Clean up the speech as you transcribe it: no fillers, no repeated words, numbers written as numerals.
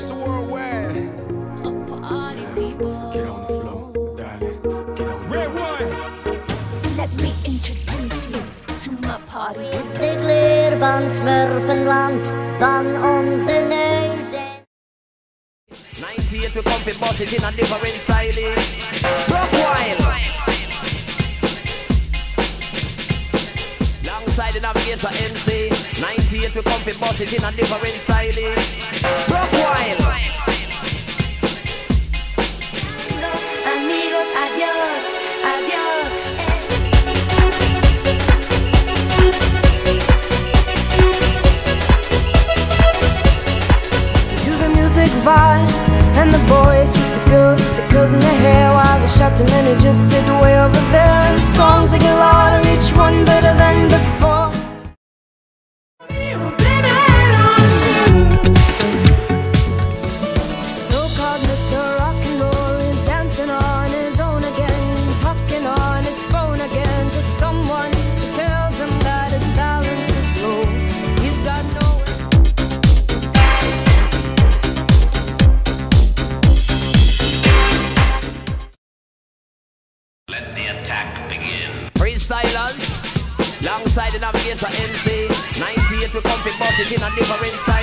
Mr. Worldwide. Of party people. Get on the floor, darling. Get on the Red one. Let me introduce you to my party. Is dit leer van Smurfenland, van onze neuzen? 98 we come fi bust it in a different style. Rock wild. Alongside the navigator MC. 98 we come fi bust it in a different style. Rock wild. Amigos, adiós, adiós. To the music vibe, and the boys, just the girls with the girls in their hair, while the shouting men who just sit way over there. And the songs they get louder, each one better than before. So-called Mr. Rock and Roll is dancing on his own again, talking on his phone again to someone who tells him that his balance is low. He's got nowhere. Let the attack begin. Freestylers, alongside the navigator MC. 98 we come fi bust it in a different style.